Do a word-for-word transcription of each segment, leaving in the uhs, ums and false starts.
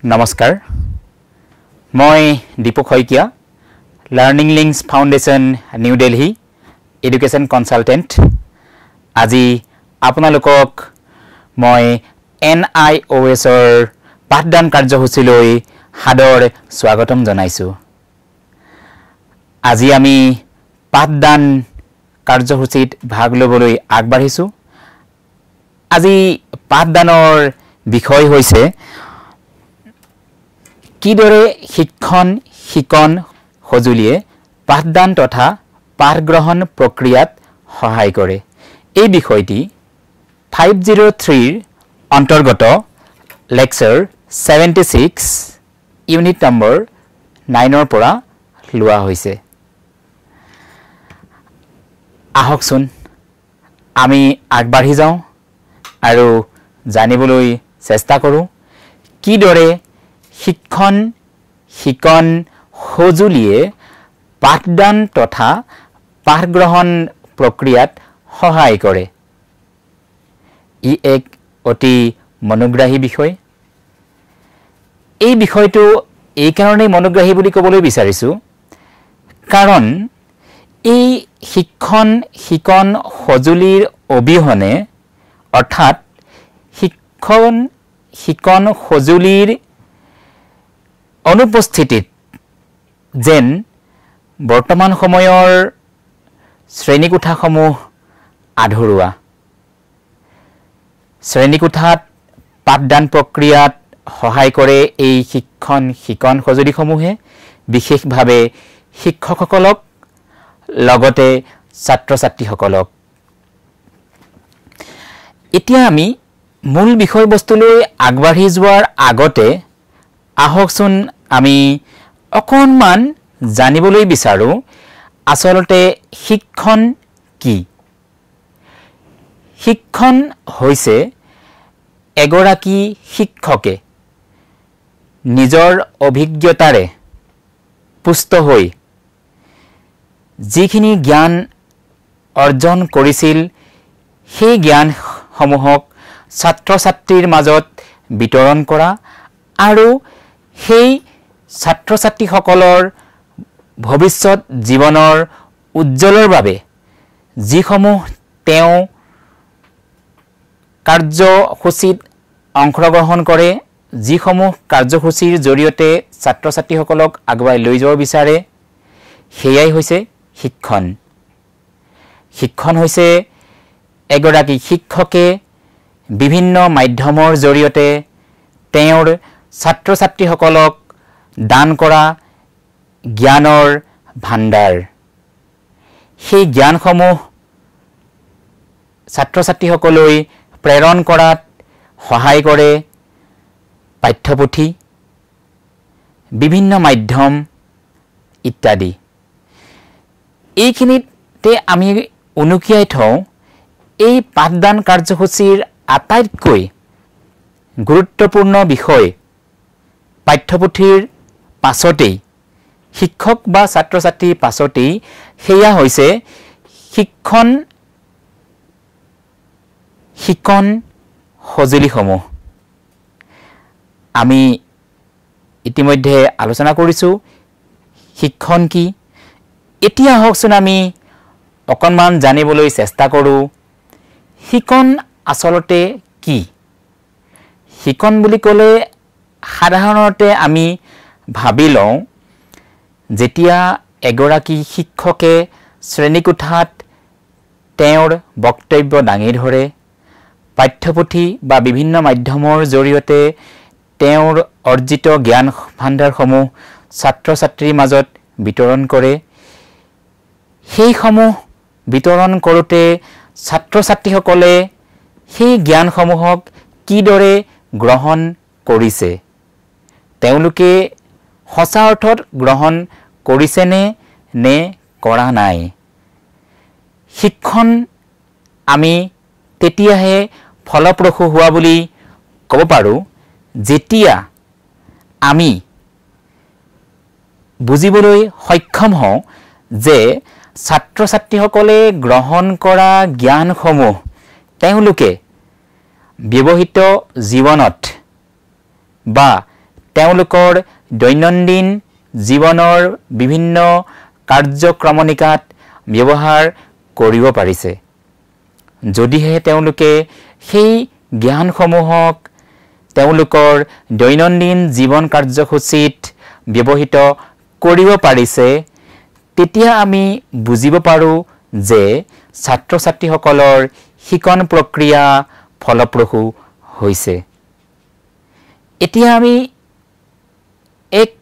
নমস্কাৰ মই Dipak Saikia learning links foundation new Delhi education consultant আজি আপোনালোকক মই এন আই অ' এছ ৰ পাঠদান কাৰ্যসূচীলৈ হাদৰ স্বাগতম জনাইছো আজি আমি পাঠদান কাৰ্যসূচীত ভাগ লবলৈ আগবাঢ়িছো আজি পাঠদানৰ বিষয় হৈছে কিদৰে শিক্ষণ শিকন সজুলিয়ে পাঠদান তথা পাঠ গ্ৰহণ প্ৰক্ৰিয়াত সহায় কৰে এই বিষয়টি পাঁচ শূন্য তিন ৰ অন্তৰ্গত লেকচাৰ छिहत्तर ইউনিট নম্বৰ নয় ৰ পৰা লোৱা হৈছে আহকচোন আমি আগবাঢ়ি যাওঁ আৰু জানিবলৈ চেষ্টা কৰোঁ কিদৰে শিক্ষণ শিকন সজুলিয়ে পাঠদান তথা পাঠ গ্ৰহণ প্ৰক্ৰিয়াত সহায় কৰে ই এক অতি মনোগ্ৰাহী বিষয় এই বিষয়টো এই কাৰণেই মনোগ্ৰাহী বুলি ক'বলৈ বিচাৰিছো কাৰণ এই শিক্ষণ শিকন সজুলিৰ অবিহনে অৰ্থাৎ শিক্ষণ শিকন সজুলিৰ অনুপস্থিতিত যেন বৰ্তমান সময়ৰ শ্ৰেণীকোঠাসমূহ আধৰুৱা শ্ৰেণীকোঠাত পাঠদান প্ৰক্ৰিয়াত সহায় কৰে এই শিক্ষণ শিকন সজুলিসমূহে বিশেষভাৱে শিক্ষকসকলক লগতে ছাত্ৰ ছাত্ৰীসকলক এতিয়া আমি মূল বিষয়বস্তুলৈ আগবাঢ়ি যোৱাৰ আগতে আহকচোন আমি অকণমান জানিবলৈ বিচাৰো আচলতে শিক্ষণ কি শিক্ষণ হৈছে এগৰাকী শিক্ষকে নিজৰ অভিজ্ঞতাৰে পুষ্ট হৈ যিখিনি জ্ঞান অৰ্জন কৰিছিল সেই জ্ঞানসমূহক ছাত্ৰ ছাত্ৰীৰ মাজত বিতৰণ কৰা আৰু সেই ছাত্ৰ ছাত্ৰীসকলৰ ভৱিষ্যত জীৱনৰ উজ্জ্বলৰ বাবে যিসমূহ তেওঁ কাৰ্যসূচীত অংশগ্ৰহণ কৰে যিসমূহ কাৰ্যসূচীৰ জৰিয়তে ছাত্ৰ ছাত্ৰীসকলক আগুৱাই লৈ যাব বিচাৰে সেয়াই হৈছে শিক্ষণ শিক্ষণ হৈছে এগৰাকী শিক্ষকে বিভিন্ন মাধ্যমৰ জৰিয়তে তেওঁৰ ছাত্ৰ ছাত্ৰীসকলক দান কৰা জ্ঞানৰ ভাণ্ডাৰ সেই জ্ঞানসমূহ ছাত্ৰ ছাত্ৰীসকললৈ প্ৰেৰণ কৰাত সহায় কৰে পাঠ্যপুথি বিভিন্ন মাধ্যম ইত্যাদি এইখিনিতে আমি উনুকিয়াই থওঁ এই পাঠদান কাৰ্যসূচীৰ আটাইতকৈ গুৰুত্বপূৰ্ণ বিষয় পাঠ্যপুথিৰ পাছতেই শিক্ষক বা ছাত্ৰ ছাত্ৰীৰ পাছতেই সেয়া হৈছে শিক্ষণ শিকন সজুলিসমূহ আমি ইতিমধ্যে আলোচনা কৰিছো শিক্ষণ কি এতিয়া আহকচোন আমি অকণমান জানিবলৈ চেষ্টা কৰোঁ শিকন আচলতে কি শিকন বুলি ক'লে সাধাৰণতে আমি ভাবি লওঁ যেতিয়া এগৰাকী শিক্ষকে শ্ৰেণীকোঠাত তেওঁৰ বক্তব্য দাঙি ধৰে পাঠ্যপুথি বা বিভিন্ন মাধ্যমৰ জৰিয়তে তেওঁৰ অৰ্জিত জ্ঞান ভাণ্ডাৰসমূহ ছাত্ৰ ছাত্ৰীৰ মাজত বিতৰণ কৰে সেইসমূহ বিতৰণ কৰোঁতে ছাত্ৰ ছাত্ৰীসকলে সেই জ্ঞানসমূহক কিদৰে গ্ৰহণ কৰিছে তেওঁলোকে সঁচা অৰ্থত গ্ৰহণ কৰিছেনে নে কৰা নাই শিক্ষণ আমি তেতিয়াহে ফলপ্ৰসূ হোৱা বুলি ক'ব পাৰোঁ যেতিয়া আমি বুজিবলৈ সক্ষম হওঁ যে ছাত্ৰ ছাত্ৰীসকলে গ্ৰহণ কৰা জ্ঞানসমূহ তেওঁলোকে ব্যৱহৃত জীৱনত বা তেওঁলোকৰ দৈনন্দিন জীৱনৰ বিভিন্ন কাৰ্যক্ৰমণিকাত ব্যৱহাৰ কৰিব পাৰিছে যদিহে তেওঁলোকে সেই জ্ঞানসমূহক তেওঁলোকৰ দৈনন্দিন জীৱন কাৰ্যসূচীত ব্যৱহৃত কৰিব পাৰিছে তেতিয়া আমি বুজিব পাৰো যে ছাত্ৰ ছাত্ৰীসকলৰ শিকন প্ৰক্ৰিয়া ফলপ্ৰসূ হৈছে এতিয়া আমি এক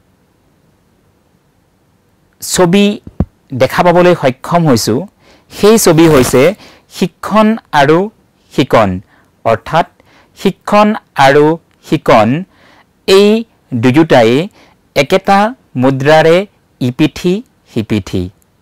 ছবি দেখা পাবলৈ সক্ষম হৈছো সেই ছবি হৈছে শিক্ষণ আৰু শিকন অৰ্থাৎ শিক্ষণ আৰু শিকন এই দুয়োটাই একেটা মুদ্ৰাৰে ইপিঠি সিপিঠি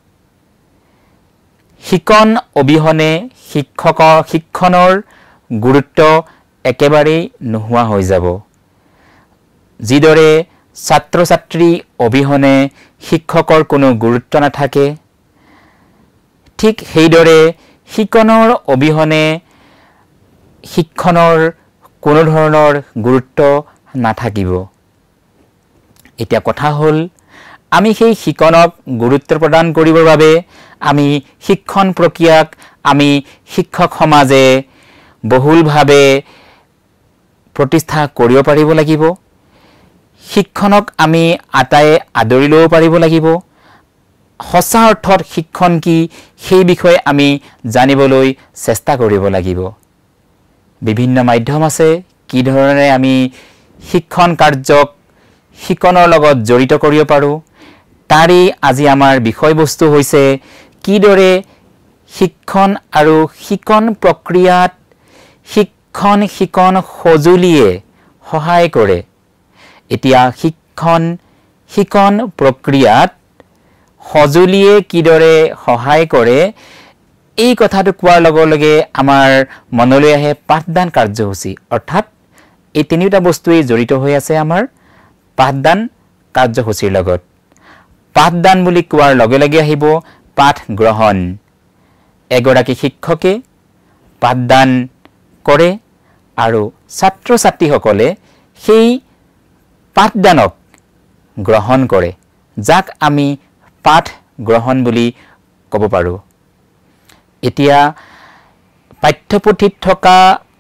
শিকন অবিহনে শিক্ষকৰ শিক্ষণৰ গুৰুত্ব একেবাৰে নোহোৱা হৈ যাব যিদৰে ছাত্ৰ ছাত্ৰী অবিহনে শিক্ষকৰ কোনো গুৰুত্ব নাথাকে ঠিক সেইদৰে শিকনৰ অবিহনে শিক্ষণৰ কোনো ধৰণৰ গুৰুত্ব নাথাকিব এতিয়া কথা হ'ল আমি সেই শিকনক গুৰুত্ব প্ৰদান কৰিবৰ বাবে আমি শিক্ষণ প্ৰক্ৰিয়াক আমি শিক্ষক সমাজে বহুলভাৱে প্ৰতিষ্ঠা কৰিব পাৰিব লাগিব শিক্ষণক আমি আটাই আদৰি ল'ব পাৰিব লাগিব সঁচা অৰ্থত শিক্ষণ কি সেই বিষয়ে আমি জানিবলৈ চেষ্টা কৰিব লাগিব বিভিন্ন মাধ্যম আছে কি ধৰণে আমি শিক্ষণ কাৰ্যক শিকনৰ লগত জড়িত কৰিব পাৰো তাৰি আজি আমাৰ বিষয়বস্তু হৈছে কিদৰে শিক্ষণ আৰু শিকন প্ৰক্ৰিয়াত শিক্ষণ শিকন সজুলিয়ে সহায় কৰে এতিয়া শিক্ষণ শিকন প্ৰক্ৰিয়াত সজুলিয়ে কিদৰে সহায় কৰে এই কথাটো কোৱাৰ লগে লগে আমাৰ মনলৈ আহে পাঠদান কাৰ্যসূচী অৰ্থাৎ এই তিনিটা বস্তুই জড়িত হৈ আছে আমাৰ পাঠদান কাৰ্যসূচীৰ লগত পাঠদান বুলি কোৱাৰ লগে লগে আহিব পাঠ গ্ৰহণ এগৰাকী শিক্ষকে পাঠদান কৰে আৰু ছাত্ৰ ছাত্ৰীসকলে সেই পাঠদানক গ্ৰহণ কৰে যাক আমি পাঠ গ্ৰহণ বুলি ক'ব পাৰো এতিয়া পাঠ্যপুথিত থকা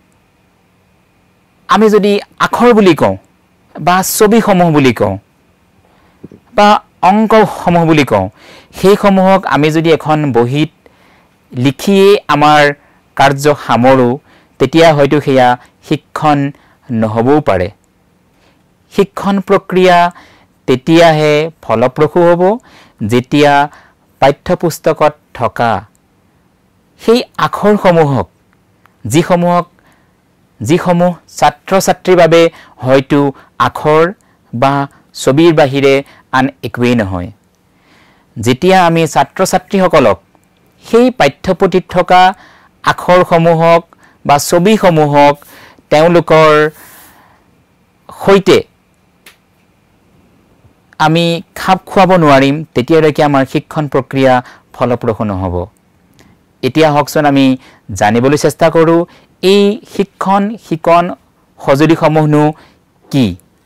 আমি যদি আখৰ বুলি কওঁ বা ছবিসমূহ বুলি কওঁ বা অংকসমূহ বুলি কওঁ সেইসমূহক আমি যদি এখন বহীত লিখিয়ে আমাৰ কাৰ্য সামৰো তেতিয়া হয়তো সেয়া শিক্ষণ নহবও পাৰে শিক্ষণ প্ৰক্ৰিয়া তেতিয়াহে ফলপ্ৰসূ হ'ব যেতিয়া পাঠ্যপুস্তকত থকা সেই আখৰসমূহক যিসমূহক যিসমূহ ছাত্ৰ ছাত্ৰীৰ বাবে হয়তো আখৰ বা ছবিৰ বাহিৰে আন একোৱেই নহয় যেতিয়া আমি ছাত্ৰ ছাত্ৰীসকলক সেই পাঠ্যপুথিত থকা আখৰসমূহক বা ছবিসমূহক তেওঁলোকৰ সৈতে আমি খাপ খুৱাব নোৱাৰিম তেতিয়ালৈকে আমাৰ শিক্ষণ প্ৰক্ৰিয়া ফলপ্ৰসূ নহ'ব এতিয়া হকচোন আমি জানিবলৈ চেষ্টা কৰো এই শিক্ষণ শিকন সজুলিসমূহনো কি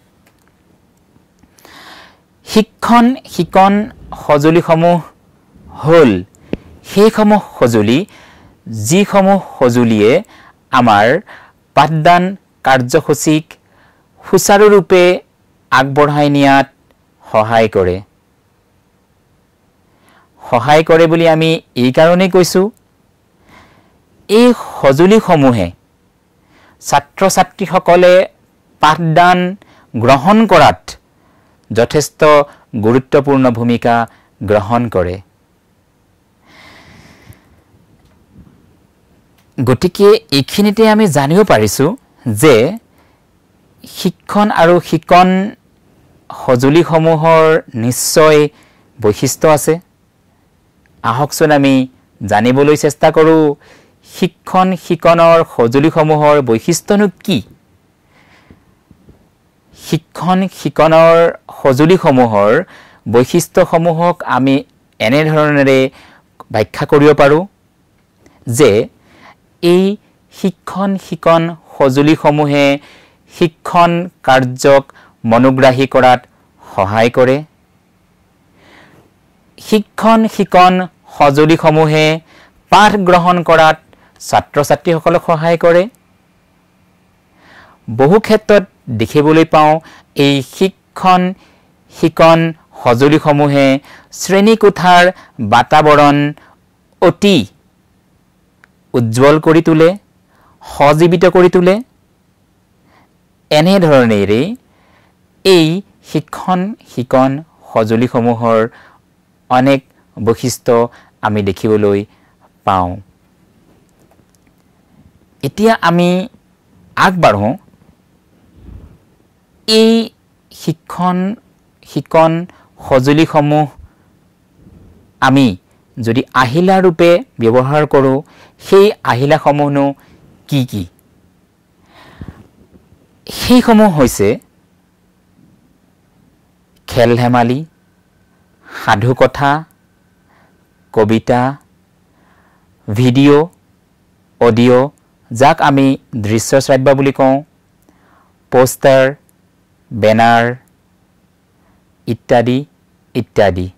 শিক্ষণ শিকন সজুলিসমূহ হ'ল সেইসমূহ সজুলি যিসমূহ সজুলিয়ে আমাৰ পাঠদান কাৰ্যসূচীক সুচাৰুৰূপে আগবঢ়াই নিয়াত সহায় কৰে সহায় কৰে বুলি আমি এই কাৰণেই কৈছো এই সজুলিসমূহে ছাত্ৰ ছাত্ৰীসকলে পাঠদান গ্ৰহণ কৰাত যথেষ্ট গুৰুত্বপূৰ্ণ ভূমিকা গ্ৰহণ কৰে গতিকে এইখিনিতে আমি জানিব পাৰিছো যে শিক্ষণ আৰু শিকন সজুলিসমূহৰ নিশ্চয় বৈশিষ্ট্য আছে আহকচোন আমি জানিবলৈ চেষ্টা কৰো শিক্ষণ শিকনৰ সজুলিসমূহৰ বৈশিষ্ট্যনো কি শিক্ষণ শিকনৰ সজুলিসমূহৰ বৈশিষ্ট্যসমূহক আমি এনে ধৰণেৰে ব্যাখ্যা কৰিব পাৰো যে এই শিক্ষণ শিকন সজুলিসমূহে শিক্ষণ কাৰ্যক মনোগ্ৰাহী কৰাত সহায় কৰে শিক্ষণ শিকন সজুলিসমূহে পাঠ গ্ৰহণ কৰাত ছাত্ৰ ছাত্ৰীসকলক সহায় কৰে বহু ক্ষেত্ৰত দেখিবলৈ পাওঁ এই শিক্ষণ শিকন সজুলিসমূহে শ্ৰেণী কোঠাৰ বাতাবৰণ অতি উজ্জ্বল কৰি তোলে সজীৱিত কৰি তোলে এনে ধৰণেৰে এই শিক্ষণ শিকন সজুলিসমূহৰ অনেক বৈশিষ্ট্য আমি দেখিবলৈ পাওঁ এতিয়া আমি আগবাঢ়ো এই শিক্ষণ শিকন সজুলিসমূহ আমি যদি আহিলা ৰূপে ব্যৱহাৰ কৰোঁ সেই আহিলাসমূহনো কি কি সেইসমূহ হৈছে খেল ধেমালি সাধু কথা কবিতা ভিডিঅ' অডিঅ' যাক আমি দৃশ্য শ্ৰাব্য বুলি কওঁ পোষ্টাৰ বেনাৰ ইত্যাদি ইত্যাদি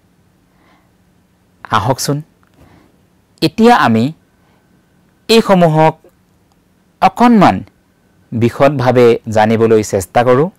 আহকচোন এতিয়া আমি এইসমূহক অকণমান বিশদভাৱে জানিবলৈ চেষ্টা কৰোঁ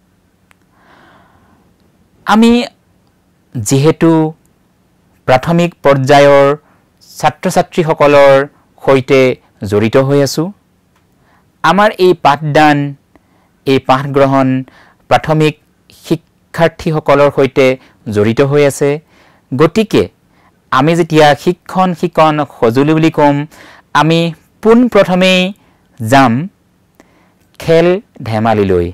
আমি যেহেতু প্ৰাথমিক পৰ্যায়ৰ ছাত্ৰ ছাত্ৰীসকলৰ সৈতে জড়িত হৈ আছোঁ আমাৰ এই পাঠদান এই পাঠ গ্ৰহণ প্ৰাথমিক শিক্ষাৰ্থীসকলৰ সৈতে জড়িত হৈ আছে গতিকে আমি যেতিয়া শিক্ষণ শিকন সজুলি বুলি কম আমি পোন প্ৰথমেই যাম খেল ধেমালিলৈ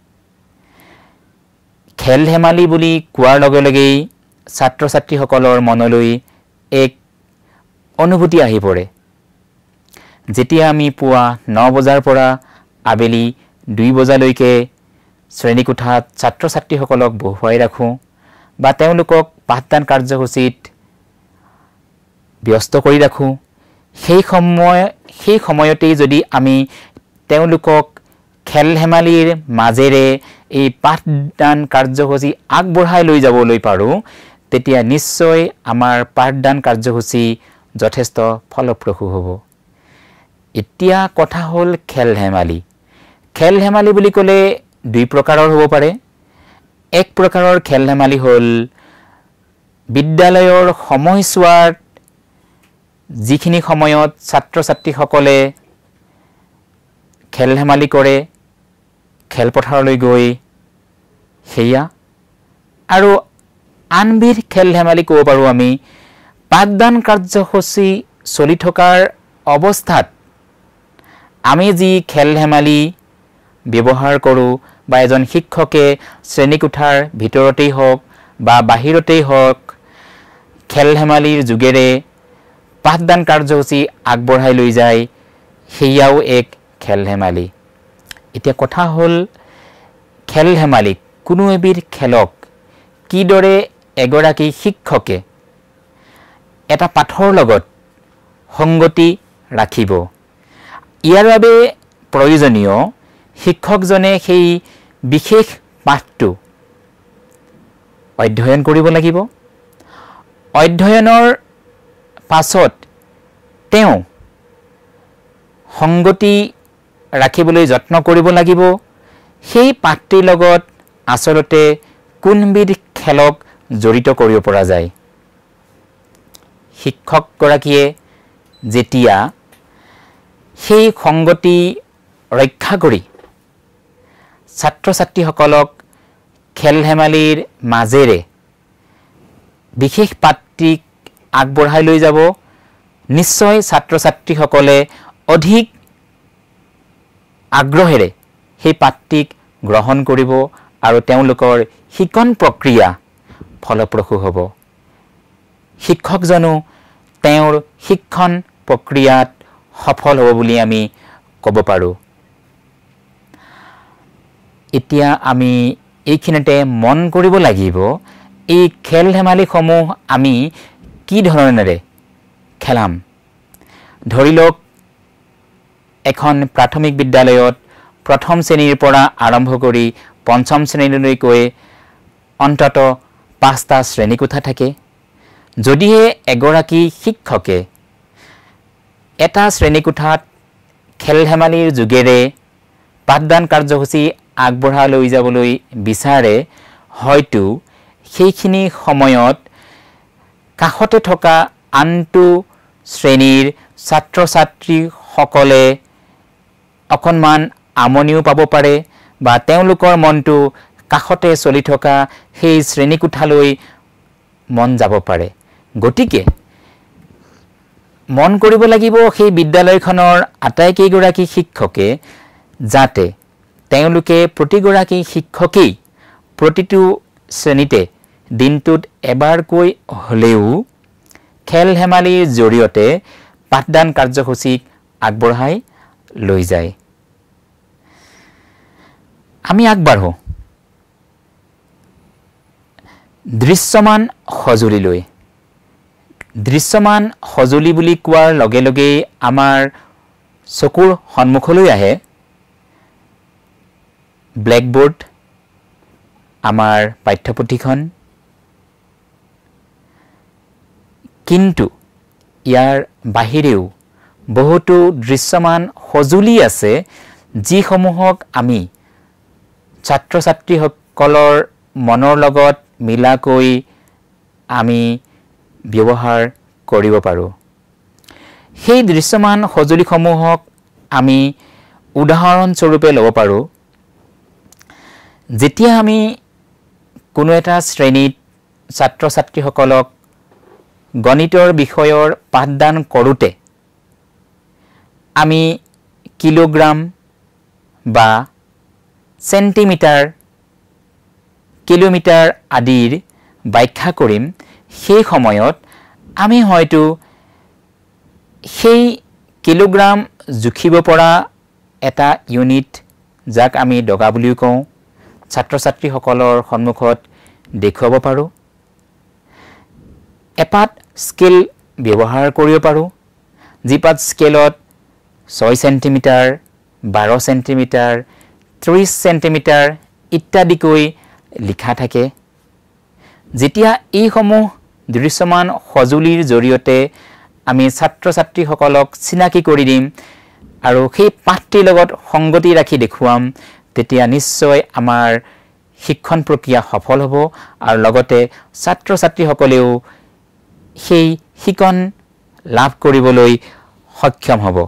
খেল ধেমালি বুলি কোৱাৰ লগে লগেই ছাত্ৰ ছাত্ৰীসকলৰ মনলৈ এক অনুভূতি আহি পৰে যেতিয়া আমি পুৱা ন বজাৰ পৰা আবেলি দুই বজালৈকে শ্ৰেণীকোঠাত ছাত্ৰ ছাত্ৰীসকলক বহুৱাই ৰাখোঁ বা তেওঁলোকক পাঠদান কাৰ্যসূচীত ব্যস্ত কৰি ৰাখোঁ সেই সময় সেই সময়তেই যদি আমি তেওঁলোকক খেল ধেমালিৰ মাজেৰে এই পাঠদান কাৰ্যসূচী আগবঢ়াই লৈ যাবলৈ পাৰোঁ তেতিয়া নিশ্চয় আমাৰ পাঠদান কাৰ্যসূচী যথেষ্ট ফলপ্ৰসূ হ'ব এতিয়া কথা হ'ল খেল ধেমালি খেল ধেমালি বুলি ক'লে দুই প্ৰকাৰৰ হ'ব পাৰে এক প্ৰকাৰৰ খেল ধেমালি হ'ল বিদ্যালয়ৰ সময়ছোৱাত যিখিনি সময়ত ছাত্ৰ ছাত্ৰীসকলে খেল ধেমালি কৰে খেলপথাৰলৈ গৈ সেয়া আৰু আনবিধ খেল ধেমালি ক'ব পাৰোঁ আমি পাঠদান কাৰ্যসূচী চলি থকাৰ অৱস্থাত আমি যি খেল ধেমালি ব্যৱহাৰ কৰোঁ বা এজন শিক্ষকে শ্ৰেণীকোঠাৰ ভিতৰতেই হওক বা বাহিৰতেই হওক খেল ধেমালিৰ যোগেৰে পাঠদান কাৰ্যসূচী আগবঢ়াই লৈ যায় সেয়াও এক খেল ধেমালি এতিয়া কথা হ'ল খেল ধেমালি কোনো এবিধ খেলক কিদৰে এগৰাকী শিক্ষকে এটা পাঠৰ লগত সংগতি ৰাখিব ইয়াৰ বাবে প্ৰয়োজনীয় শিক্ষকজনে সেই বিশেষ পাঠটো অধ্যয়ন কৰিব লাগিব অধ্যয়নৰ পাছত তেওঁ সংগতি ৰাখিবলৈ যত্ন কৰিব লাগিব সেই পাঠটিৰ লগত আচলতে কোনবিধ খেলক জড়িত কৰিব পৰা যায় শিক্ষকগৰাকীয়ে যেতিয়া সেই সংগতি ৰক্ষা কৰি ছাত্ৰ ছাত্ৰীসকলক খেল ধেমালিৰ মাজেৰে বিশেষ পাঠটিক আগবঢ়াই লৈ যাব নিশ্চয় ছাত্ৰ ছাত্ৰীসকলে অধিক আগ্ৰহেৰে সেই পাঠটিক গ্ৰহণ কৰিব আৰু তেওঁলোকৰ শিকন প্ৰক্ৰিয়া ফলপ্ৰসূ হ'ব শিক্ষকজনো তেওঁৰ শিক্ষণ প্ৰক্ৰিয়াত সফল হ'ব বুলি আমি ক'ব পাৰোঁ এতিয়া আমি এইখিনিতে মন কৰিব লাগিব এই খেল ধেমালিসমূহ আমি কি ধৰণেৰে খেলাম ধৰি লওক এখন প্ৰাথমিক বিদ্যালয়ত প্ৰথম শ্ৰেণীৰ পৰা আৰম্ভ কৰি পঞ্চম শ্ৰেণীলৈকৈ অন্তত পাঁচটা শ্ৰেণীকোঠা থাকে। যদিহে এগৰাকী শিক্ষকে এটা শ্ৰেণীকোঠাত খেল ধেমালিৰ যোগেৰে পাঠদান কাৰ্যসূচী আগবঢ়াই লৈ যাবলৈ বিচাৰে, হয়তো সেইখিনি সময়ত কাষতে থকা আনটো শ্ৰেণীৰ ছাত্ৰ ছাত্ৰীসকলে অকণমান আমনিও পাব পাৰে বা তেওঁলোকৰ মনটো কাষতে চলি থকা সেই শ্ৰেণীকোঠালৈ মন যাব পাৰে। গতিকে মন কৰিব লাগিব সেই বিদ্যালয়খনৰ আটাইকেইগৰাকী শিক্ষকে যাতে তেওঁলোকে প্ৰতিগৰাকী শিক্ষকেই প্ৰতিটো শ্ৰেণীতে দিনটোত এবাৰকৈ হ'লেও খেল ধেমালিৰ জৰিয়তে পাঠদান কাৰ্যসূচীক আগবঢ়াই লৈ যায়। আমি আগবাঢ়ো দৃশ্যমান সঁজুলিলৈ। দৃশ্যমান সঁজুলি বুলি কোৱাৰ লগে লগেই আমাৰ চকুৰ সন্মুখলৈ আহে ব্লেকবোৰ্ড, আমাৰ পাঠ্যপুথিখন। কিন্তু ইয়াৰ বাহিৰেও বহুতো দৃশ্যমান সঁজুলি আছে যিসমূহক আমি ছাত্ৰ ছাত্ৰীসকলৰ মনৰ লগত মিলাকৈ আমি ব্যৱহাৰ কৰিব পাৰোঁ। সেই দৃশ্যমান সঁজুলিসমূহক আমি উদাহৰণস্বৰূপে ল'ব পাৰোঁ। যেতিয়া আমি কোনো এটা শ্ৰেণীত ছাত্ৰ ছাত্ৰীসকলক গণিতৰ বিষয়ৰ পাঠদান কৰোঁতে আমি কিলোগ্ৰাম বা চেণ্টিমিটাৰ, কিলোমিটাৰ আদিৰ ব্যাখ্যা কৰিম, সেই সময়ত আমি হয়তো সেই কিলোগ্ৰাম জুখিব পৰা এটা ইউনিট, যাক আমি ডগা বুলিও কওঁ, ছাত্ৰ ছাত্ৰীসকলৰ সন্মুখত দেখুৱাব পাৰোঁ। এপাত স্কেল ব্যৱহাৰ কৰিব পাৰোঁ, যিপাত স্কেলত ছয় চেণ্টিমিটাৰ, বাৰ চেণ্টিমিটাৰ, ত্ৰিছ চেণ্টিমিটাৰ ইত্যাদিকৈ লিখা থাকে। যেতিয়া এইসমূহ দৃশ্যমান সঁজুলিৰ জৰিয়তে আমি ছাত্ৰ ছাত্ৰীসকলক চিনাকি কৰি দিম আৰু সেই পাঠটিৰ লগত সংগতি ৰাখি দেখুৱাম, তেতিয়া নিশ্চয় আমাৰ শিক্ষণ প্ৰক্ৰিয়া সফল হ'ব আৰু লগতে ছাত্ৰ ছাত্ৰীসকলেও সেই শিকন লাভ কৰিবলৈ সক্ষম হ'ব।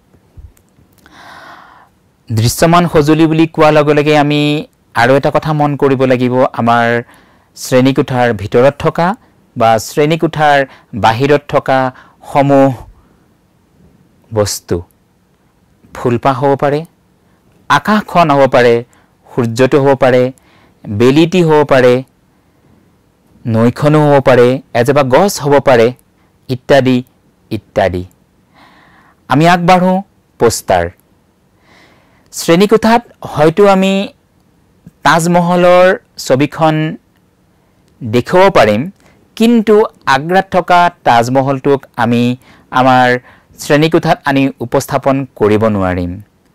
দৃশ্যমান সঁজুলি বুলি কোৱাৰ লগে লগে আমি আৰু এটা কথা মন কৰিব লাগিব, আমাৰ শ্ৰেণীকোঠাৰ ভিতৰত থকা বা শ্ৰেণীকোঠাৰ বাহিৰত থকা সমূহ বস্তু। ফুলপাহ হ'ব পাৰে, আকাশখন হ'ব পাৰে, সূৰ্যটো হ'ব পাৰে, বেলিটি হ'ব পাৰে, নৈখনো হ'ব পাৰে, এজোপা গছ হ'ব পাৰে, ইত্যাদি ইত্যাদি। আমি আগবাঢ়ো পোষ্টাৰ। শ্ৰেণীকোঠাত হয়তো আমি তাজমহলৰ ছবিখন দেখুৱাব পাৰিম, কিন্তু আগ্ৰাত থকা তাজমহলটোক আমি আমাৰ শ্ৰেণীকোঠাত আনি উপস্থাপন কৰিব নোৱাৰিম।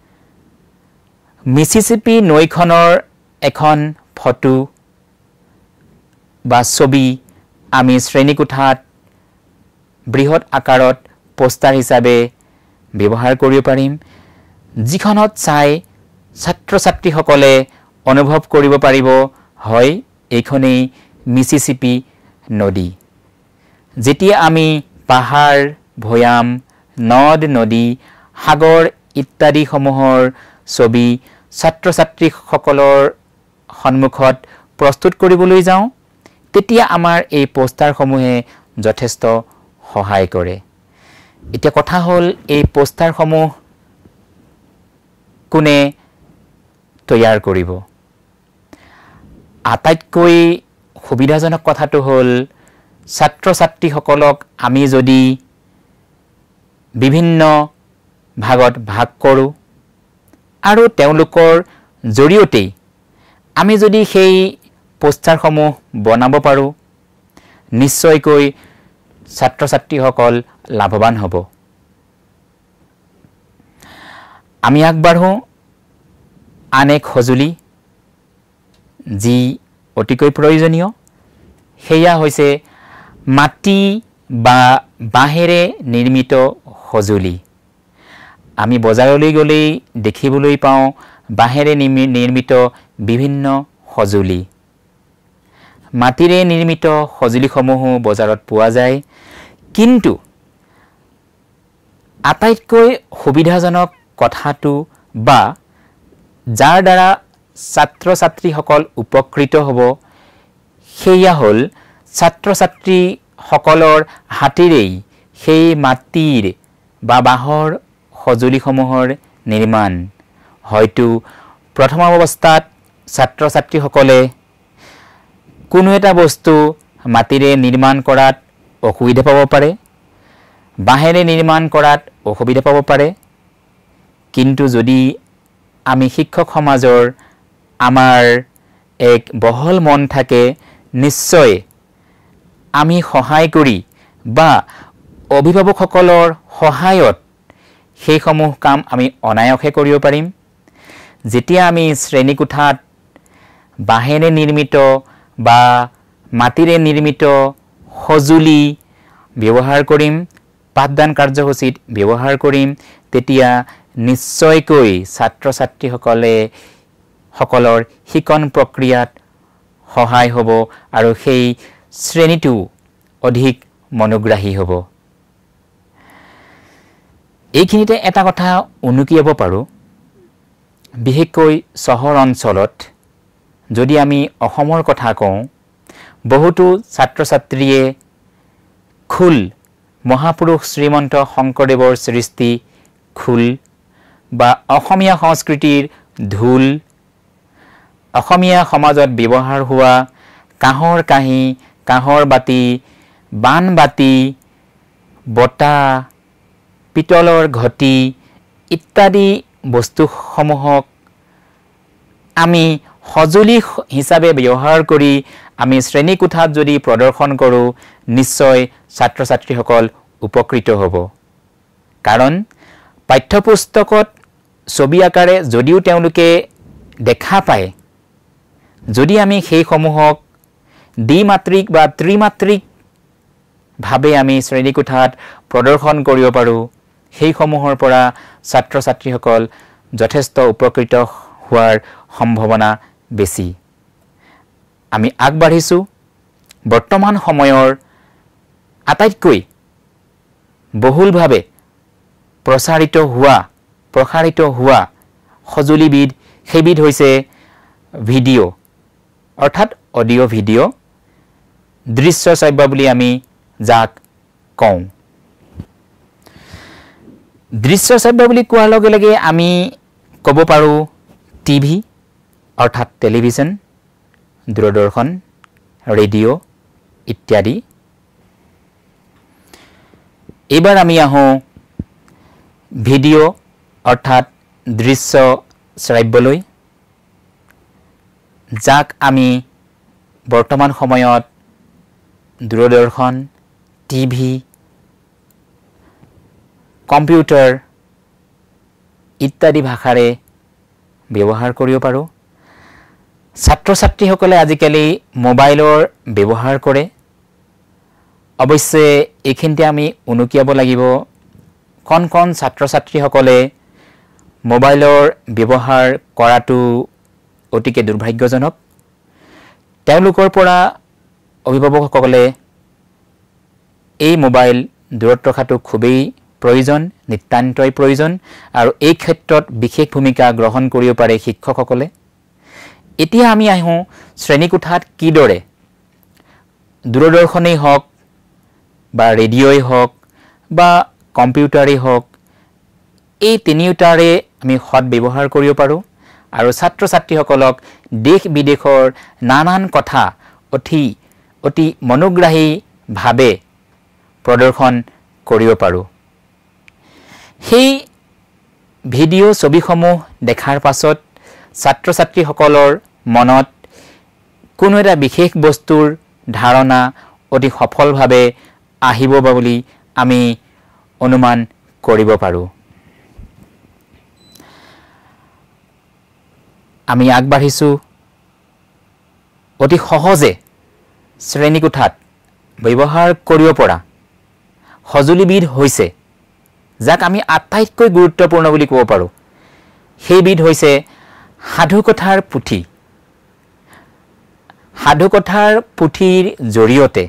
মিছিছিপি নৈখনৰ এখন ফটো বা ছবি আমি শ্ৰেণীকোঠাত বৃহৎ আকাৰত পোষ্টাৰ হিচাপে ব্যৱহাৰ কৰিব পাৰিম, যিখনত চাই ছাত্ৰ ছাত্ৰীসকলে অনুভৱ কৰিব পাৰিব, হয় এইখনেই মিছিছিপি নদী। যেতিয়া আমি পাহাৰ, ভৈয়াম, নদ নদী, সাগৰ ইত্যাদিসমূহৰ ছবি ছাত্ৰ ছাত্ৰীসকলৰ সন্মুখত প্ৰস্তুত কৰিবলৈ যাওঁ, তেতিয়া আমাৰ এই পোষ্টাৰসমূহে যথেষ্ট সহায় কৰে। এতিয়া কথা হ'ল, এই পোষ্টাৰসমূহ কোনে তৈয়াৰ কৰিব? আটাইতকৈ সুবিধাজনক কথাটো হ'ল, ছাত্ৰ ছাত্ৰীসকলক আমি যদি বিভিন্ন ভাগত ভাগ কৰোঁ আৰু তেওঁলোকৰ জৰিয়তেই আমি যদি সেই পোষ্টাৰসমূহ বনাব পাৰোঁ, নিশ্চয়কৈ ছাত্ৰ ছাত্ৰীসকল লাভৱান হ'ব। আমি আগবাঢ়ো আন এক সঁজুলি, যি অতিকৈ প্ৰয়োজনীয় সেয়া হৈছে মাটি বা বাঁহেৰে নিৰ্মিত সঁজুলি। আমি বজাৰলৈ গ'লেই দেখিবলৈ পাওঁ বাঁহেৰে নিৰ্মিত বিভিন্ন সঁজুলি। মাটিৰে নিৰ্মিত সঁজুলিসমূহো বজাৰত পোৱা যায়, কিন্তু আটাইতকৈ সুবিধাজনক কথাটো বা যাৰ দ্বাৰা ছাত্ৰ ছাত্ৰীসকল উপকৃত হ'ব সেয়া হ'ল ছাত্ৰ ছাত্ৰীসকলৰ হাতেৰেই সেই মাটিৰ বা বাঁহৰ সঁজুলিসমূহৰ নিৰ্মাণ। হয়তো প্ৰথম অৱস্থাত ছাত্ৰ ছাত্ৰীসকলে কোনো এটা বস্তু মাটিৰে নিৰ্মাণ কৰাত অসুবিধা পাব পাৰে, বাঁহেৰে নিৰ্মাণ কৰাত অসুবিধা পাব পাৰে, কিন্তু যদি আমি শিক্ষক সমাজৰ আমাৰ এক বহল মন থাকে, নিশ্চয় আমি সহায় কৰি বা অভিভাৱকসকলৰ সহায়ত সেইসমূহ কাম আমি অনায়াসে কৰিব পাৰিম। যেতিয়া আমি শ্ৰেণীকোঠাত বাঁহেৰে নিৰ্মিত বা মাটিৰে নিৰ্মিত সঁজুলি ব্যৱহাৰ কৰিম, পাঠদান কাৰ্যসূচীত ব্যৱহাৰ কৰিম, তেতিয়া নিশ্চয়কৈ ছাত্ৰ ছাত্ৰীসকলে সকলৰ শিকন প্ৰক্ৰিয়াত সহায় হ'ব আৰু সেই শ্ৰেণীটো অধিক মনোগ্ৰাহী হ'ব। এইখিনিতে এটা কথা উনুকিয়াব পাৰোঁ, বিশেষকৈ চহৰ অঞ্চলত যদি আমি অসমৰ কথা কওঁ, বহুতো ছাত্ৰ ছাত্ৰীয়ে খোল মহাপুৰুষ শ্ৰীমন্ত শংকৰদেৱৰ সৃষ্টি খোল বা অসমীয়া সংস্কৃতিৰ ঢোল, অসমীয়া সমাজত ব্যৱহাৰ হোৱা কাঁহৰ কাঁহী, কাঁহৰ বাতি, বানবাতি, বটা, পিতলৰ ঘটি ইত্যাদি বস্তুসমূহক আমি সঁজুলি হিচাপে ব্যৱহাৰ কৰি আমি শ্ৰেণীকোঠাত যদি প্ৰদৰ্শন কৰোঁ, নিশ্চয় ছাত্ৰ ছাত্ৰীসকল উপকৃত হ'ব। কাৰণ পাঠ্যপুস্তকত ছবি আকাৰে যদিও তেওঁলোকে দেখা পায়, যদি আমি সেইসমূহক দ্বিমাত্ৰিক বা ত্ৰিমাত্ৰিকভাৱে আমি শ্ৰেণীকোঠাত প্ৰদৰ্শন কৰিব পাৰোঁ, সেইসমূহৰ পৰা ছাত্ৰ ছাত্ৰীসকল যথেষ্ট উপকৃত হোৱাৰ সম্ভাৱনা বেছি। আমি আগবাঢ়িছোঁ বৰ্তমান সময়ৰ আটাইতকৈ বহুলভাৱে প্ৰচাৰিত হোৱা প্ৰসাৰিত হোৱা সঁজুলিবিধ, সেইবিধ হৈছে ভিডিঅ' অৰ্থাৎ অডিঅ' ভিডিঅ' দৃশ্য শ্ৰাব্য বুলি আমি যাক কওঁ। দৃশ্য শ্ৰাব্য বুলি কোৱাৰ লগে লগে আমি ক'ব পাৰোঁ টিভি অৰ্থাৎ টেলিভিছন, দূৰদৰ্শন, ৰেডিঅ' ইত্যাদি। এইবাৰ আমি আহোঁ ভিডিঅ' অৰ্থাৎ দৃশ্য শ্ৰাব্যলৈ, যাক আমি বৰ্তমান সময়ত দূৰদৰ্শন, টিভি, কম্পিউটাৰ ইত্যাদি ভাষাৰে ব্যৱহাৰ কৰিব পাৰোঁ। ছাত্ৰ ছাত্ৰীসকলে আজিকালি মোবাইলৰ ব্যৱহাৰ কৰে। অৱশ্যে এইখিনিতে আমি উনুকিয়াব লাগিব, কণ কণ ছাত্ৰ ছাত্ৰীসকলে মোবাইলৰ ব্যৱহাৰ কৰাটো অতিকে দুৰ্ভাগ্যজনক। তেওঁলোকৰ পৰা অভিভাৱকসকলে এই মোবাইল দূৰত ৰখাটো খুবেই প্ৰয়োজন, নিতান্তই প্ৰয়োজন, আৰু এই ক্ষেত্ৰত বিশেষ ভূমিকা গ্ৰহণ কৰিব পাৰে শিক্ষকসকলে। এতিয়া আমি আহোঁ শ্ৰেণীকোঠাত কিদৰে দূৰদৰ্শনেই হওক বা ৰেডিঅ'ই হওক বা কম্পিউটাৰেই হওক, এই তিনিওটাৰে আমি সৎ ব্যৱহাৰ কৰিব পাৰোঁ আৰু ছাত্ৰ ছাত্ৰীসকলক দেশ বিদেশৰ নানান কথা অতি অতি মনোগ্ৰাহীভাৱে প্ৰদৰ্শন কৰিব পাৰোঁ। সেই ভিডিঅ' ছবিসমূহ দেখাৰ পাছত ছাত্ৰ ছাত্ৰীসকলৰ মনত কোনো এটা বিশেষ বস্তুৰ ধাৰণা অতি সফলভাৱে আহিব বুলি আমি অনুমান কৰিব পাৰোঁ। আমি আগবাঢ়িছোঁ অতি সহজে শ্ৰেণীকোঠাত ব্যৱহাৰ কৰিব পৰা সঁজুলিবিধ হৈছে যাক আমি আটাইতকৈ গুৰুত্বপূৰ্ণ বুলি ক'ব পাৰোঁ সেইবিধ হৈছে সাধুকথাৰ পুথি সাধুকথাৰ পুথিৰ জৰিয়তে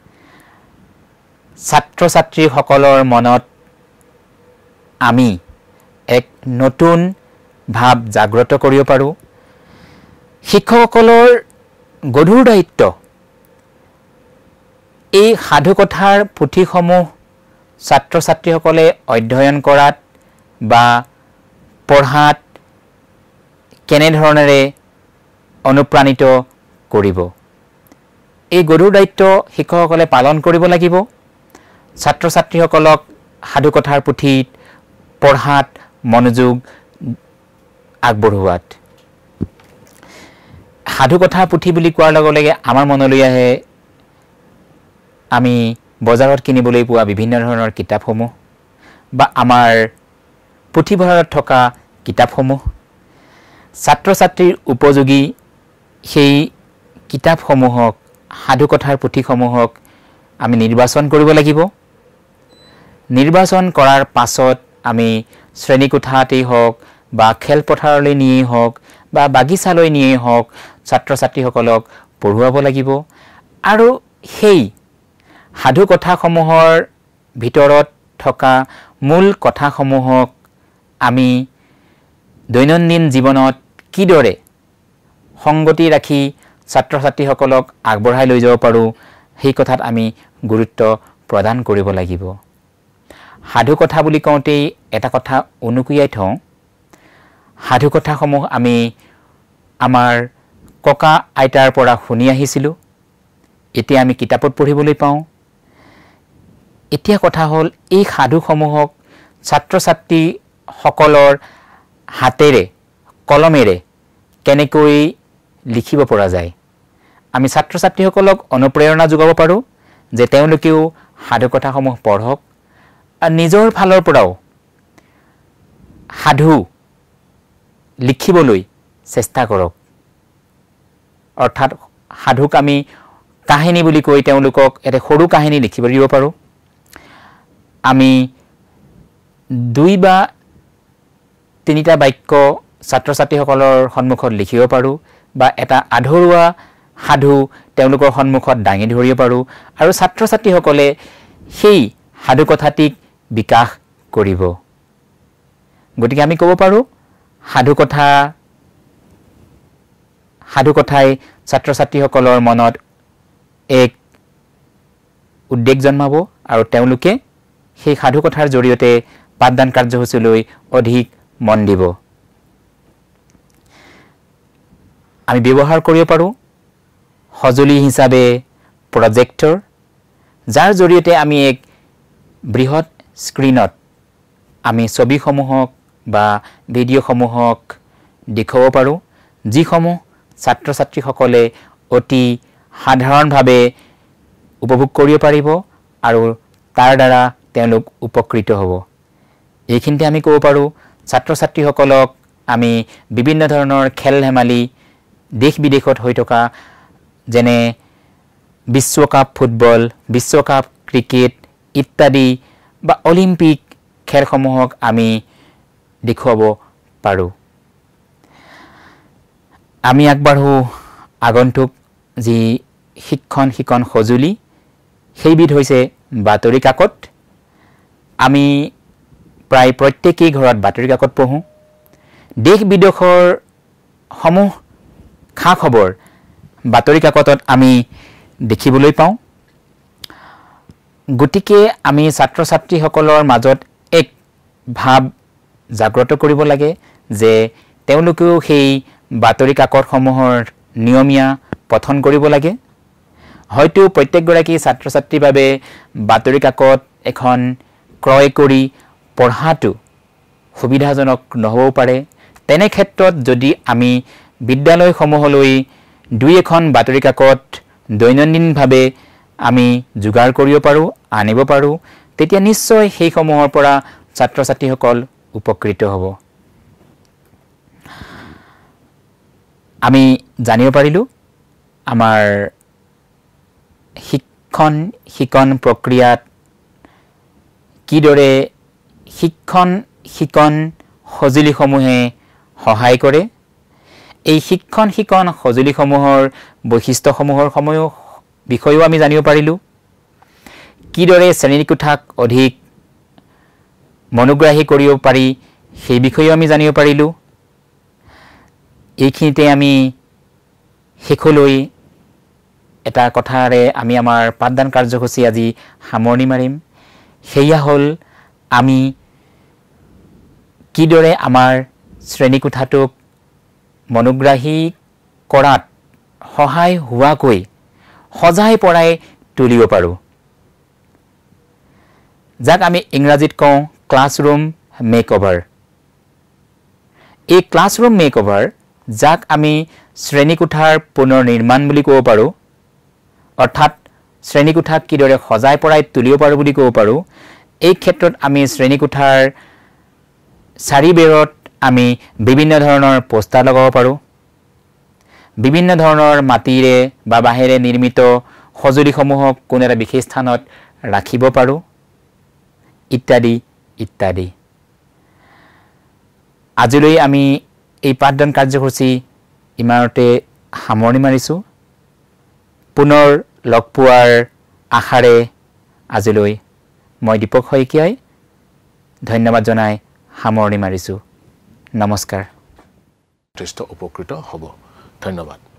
ছাত্ৰ ছাত্ৰীসকলৰ মনত আমি এক নতুন ভাৱ জাগ্ৰত কৰিব পাৰোঁ শিক্ষকসকলৰ গধুৰ দায়িত্ব এই সাধুকথাৰ পুথিসমূহ ছাত্ৰ ছাত্ৰীসকলে অধ্যয়ন কৰাত বা পঢ়াত কেনে ধৰণেৰে অনুপ্ৰাণিত কৰিব এই গধুৰ দায়িত্ব শিক্ষকসকলে পালন কৰিব লাগিব ছাত্ৰ ছাত্ৰীসকলক সাধুকথাৰ পুথিত পঢ়াত মনোযোগ আগবঢ়োৱাত সাধুকথাৰ পুথি বুলি কোৱাৰ লগে লগে আমাৰ মনলৈ আহে আমি বজাৰত কিনিবলৈ পোৱা বিভিন্ন ধৰণৰ কিতাপসমূহ বা আমাৰ পুথিভঁৰালত থকা কিতাপসমূহ ছাত্ৰ ছাত্ৰীৰ উপযোগী সেই কিতাপসমূহক সাধুকথাৰ পুথিসমূহক আমি নিৰ্বাচন কৰিব লাগিব নিৰ্বাচন কৰাৰ পাছত আমি শ্ৰেণীকোঠাতেই হওক বা খেলপথাৰলৈ নিয়েই হওক বা বাগিচালৈ নিয়েই হওক ছাত্ৰ ছাত্ৰীসকলক পঢ়ুৱাব লাগিব আৰু সেই সাধুকথাসমূহৰ ভিতৰত থকা মূল কথাসমূহক আমি দৈনন্দিন জীৱনত কিদৰে সংগতি ৰাখি ছাত্ৰ ছাত্ৰীসকলক আগবঢ়াই লৈ যাব পাৰোঁ সেই কথাত আমি গুৰুত্ব প্ৰদান কৰিব লাগিব সাধুকথা বুলি কওঁতেই এটা কথা অনুকুয়াই থওঁ সাধুকথাসমূহ আমি আমাৰ ককা আইতাৰ পৰা শুনি আহিছিলোঁ এতিয়া আমি কিতাপত পঢ়িবলৈ পাওঁ এতিয়া কথা হ'ল এই সাধুসমূহক ছাত্ৰ ছাত্ৰীসকলৰ হাতেৰে কলমেৰে কেনেকৈ লিখিব পৰা যায় আমি ছাত্ৰ ছাত্ৰীসকলক অনুপ্ৰেৰণা যোগাব পাৰোঁ যে তেওঁলোকেও সাধুকথাসমূহ পঢ়ক আৰু নিজৰ ফালৰ পৰাও সাধু লিখিবলৈ চেষ্টা কৰক অৰ্থাৎ সাধুক আমি কাহিনী বুলি কৈ তেওঁলোকক এটা সৰু কাহিনী লিখিব দিব পাৰোঁ আমি দুই বা তিনিটা বাক্য ছাত্ৰ ছাত্ৰীসকলৰ সন্মুখত লিখিব পাৰোঁ বা এটা আধৰুৱা সাধু তেওঁলোকৰ সন্মুখত দাঙি ধৰিব পাৰোঁ আৰু ছাত্ৰ ছাত্ৰীসকলে সেই সাধুকথাটিক বিকাশ কৰিব গতিকে আমি ক'ব পাৰোঁ সাধুকথা সাধুকথাই ছাত্ৰ ছাত্ৰীসকলৰ মনত এক উদ্বেগ জন্মাব আৰু তেওঁলোকে সেই সাধুকথাৰ জৰিয়তে পাঠদান কাৰ্যসূচীলৈ অধিক মন দিব আমি ব্যৱহাৰ কৰিব পাৰোঁ সঁজুলি হিচাপে প্ৰজেক্টৰ যাৰ জৰিয়তে আমি এক বৃহৎ স্ক্ৰীনত আমি ছবিসমূহক বা ভিডিঅ'সমূহক দেখুৱাব পাৰোঁ যিসমূহ ছাত্ৰ ছাত্ৰীসকলে অতি সাধাৰণভাৱে উপভোগ কৰিব পাৰিব আৰু তাৰ দ্বাৰা তেওঁলোক উপকৃত হ'ব এইখিনিতে আমি ক'ব পাৰোঁ ছাত্ৰ ছাত্ৰীসকলক আমি বিভিন্ন ধৰণৰ খেল ধেমালি দেশ বিদেশত হৈ থকা যেনে বিশ্বকাপ ফুটবল বিশ্বকাপ ক্ৰিকেট ইত্যাদি বা অলিম্পিক খেলসমূহক আমি দেখুৱাব পাৰোঁ আমি আগবাঢ়ো আগন্তুক যি শিক্ষণ শিকন সঁজুলি সেইবিধ হৈছে বাতৰি কাকত আমি প্ৰায় প্ৰত্যেকেই ঘৰত বাতৰি কাকত পঢ়োঁ দেশ বিদেশৰ সমূহ খা খবৰ বাতৰি কাকতত আমি দেখিবলৈ পাওঁ গতিকে আমি ছাত্ৰ ছাত্ৰীসকলৰ মাজত এক ভাৱ জাগ্ৰত কৰিব লাগে যে তেওঁলোকেও সেই বাতৰি কাকতসমূহৰ নিয়মীয়া পঠন কৰিব লাগে হয়তো প্ৰত্যেকগৰাকী ছাত্ৰ ছাত্ৰীৰ বাবে বাতৰি কাকত এখন ক্ৰয় কৰি পঢ়াটো সুবিধাজনক নহ'ব পাৰে তেনে ক্ষেত্ৰত যদি আমি বিদ্যালয়সমূহলৈ দুই এখন বাতৰি কাকত দৈনন্দিনভাৱে আমি যোগাৰ কৰিব পাৰোঁ আনিব পাৰোঁ তেতিয়া নিশ্চয় সেইসমূহৰ পৰা ছাত্ৰ ছাত্ৰীসকল উপকৃত হ'ব আমি জানিব পাৰিলোঁ আমাৰ শিক্ষণ শিকন প্ৰক্ৰিয়াত কিদৰে শিক্ষণ শিকন সঁজুলিসমূহে সহায় কৰে এই শিক্ষণ শিকন সঁজুলিসমূহৰ বৈশিষ্ট্যসমূহৰ সময়ও বিষয়েও আমি জানিব পাৰিলোঁ কিদৰে শ্ৰেণীকোঠাক অধিক মনোগ্ৰাহী কৰিব পাৰি সেই বিষয়েও আমি জানিব পাৰিলোঁ এইখিনিতে আমি শেষলৈ এটা কথাৰে আমি আমাৰ পাঠদান কাৰ্যসূচী আজি সামৰণি মাৰিম সেয়া হ'ল আমি কিদৰে আমাৰ শ্ৰেণীকোঠাটোক মনোগ্ৰাহী কৰাত সহায় হোৱাকৈ সজাই পৰাই তুলিব পাৰোঁ যাক আমি ইংৰাজীত কওঁ ক্লাছৰুম মেকঅভাৰ এই ক্লাছৰুম মেকঅভাৰ যাক আমি শ্ৰেণীকোঠাৰ পুনৰ নিৰ্মাণ বুলি ক'ব পাৰোঁ অৰ্থাৎ শ্ৰেণীকোঠাক কিদৰে সজাই পৰাই তুলিব পাৰোঁ বুলি ক'ব পাৰোঁ এই ক্ষেত্ৰত আমি শ্ৰেণীকোঠাৰ চাৰিবেৰত আমি বিভিন্ন ধৰণৰ পোষ্টাৰ লগাব পাৰোঁ বিভিন্ন ধৰণৰ মাটিৰে বা বাঁহেৰে নিৰ্মিত সঁজুলিসমূহক কোনো এটা বিশেষ স্থানত ৰাখিব পাৰোঁ ইত্যাদি ইত্যাদি আজিলৈ আমি এই পাঠদান কাৰ্যসূচী ইমানতে সামৰণি মাৰিছোঁ পুনৰ লগ পোৱাৰ আশাৰে আজিলৈ মই দীপক শইকীয়াই ধন্যবাদ জনাই সামৰণি মাৰিছোঁ নমস্কাৰ যথেষ্ট উপকৃত হ'ব ধন্যবাদ